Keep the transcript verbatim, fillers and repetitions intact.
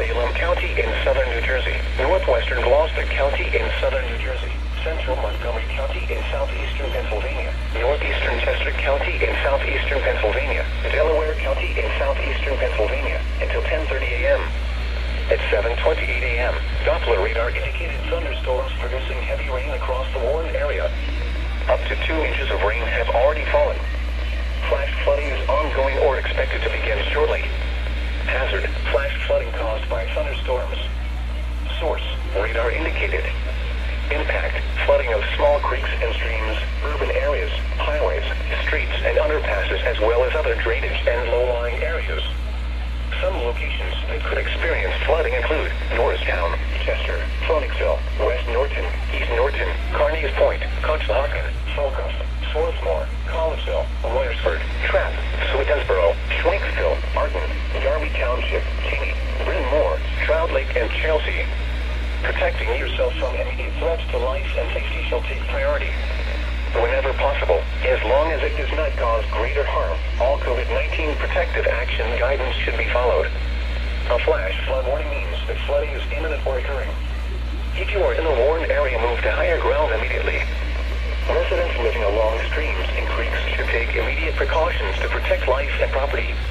Salem County in southern New Jersey, northwestern Gloucester County in southern New Jersey, central Montgomery County in southeastern Pennsylvania, northeastern Chester County in southeastern Pennsylvania, Delaware County in southeastern Pennsylvania, until ten thirty a m At seven twenty-eight a m, Doppler radar indicated thunderstorms producing heavy rain across the Warren area. Up to two inches of rain have already fallen. Flash flooding is ongoing or expected to begin shortly. Hazard, flash flooding caused by thunderstorms. Source, radar indicated. Impact, flooding of small creeks and streams, urban areas, highways, streets and underpasses as well as other drainage and low-lying areas. Some locations that could experience flooding include Norristown, Chester, Phoenixville, West Norton, East Norton, Carneys Point, Conshohocken, Falcott, Swarthmore, Collinsville, Royersford, Trapp, Swedesboro, Schwenksville, Arden, Darby Township, Cheney, Bryn Mawr, Trout Lake, and Chelsea. Protecting yourself from immediate threats to life and safety shall take priority. Whenever possible, as long as it does not cause greater harm, all COVID nineteen protective action guidance should be followed. A flash flood warning means that flooding is imminent or occurring. If you are in the Warren area, move to higher ground immediately. Residents living along streams and creeks should take immediate precautions to protect life and property.